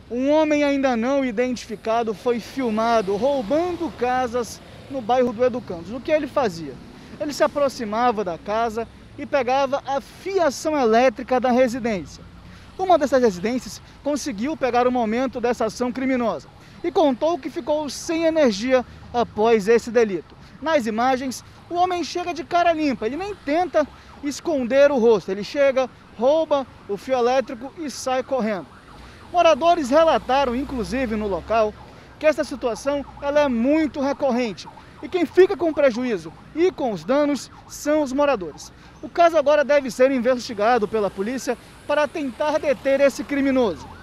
Um homem ainda não identificado foi filmado roubando casas no bairro do Educandos. O que ele fazia? Ele se aproximava da casa e pegava a fiação elétrica da residência. Uma dessas residências conseguiu pegar o momento dessa ação criminosa e contou que ficou sem energia após esse delito. Nas imagens, o homem chega de cara limpa, ele nem tenta esconder o rosto, ele chega, rouba o fio elétrico e sai correndo. Moradores relataram, inclusive no local, que essa situação ela é muito recorrente e quem fica com o prejuízo e com os danos são os moradores. O caso agora deve ser investigado pela polícia para tentar deter esse criminoso.